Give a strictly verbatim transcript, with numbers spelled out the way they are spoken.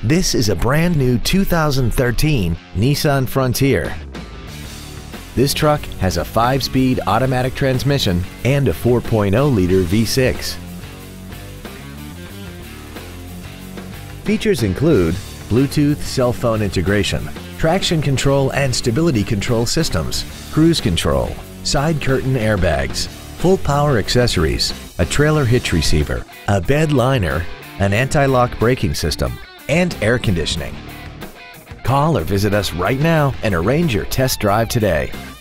This is a brand new two thousand thirteen Nissan Frontier. This truck has a five-speed automatic transmission and a four point oh liter V six. Features include Bluetooth cell phone integration, traction control and stability control systems, cruise control, side curtain airbags, full power accessories, a trailer hitch receiver, a bed liner, an anti-lock braking system, and air conditioning. Call or visit us right now and arrange your test drive today.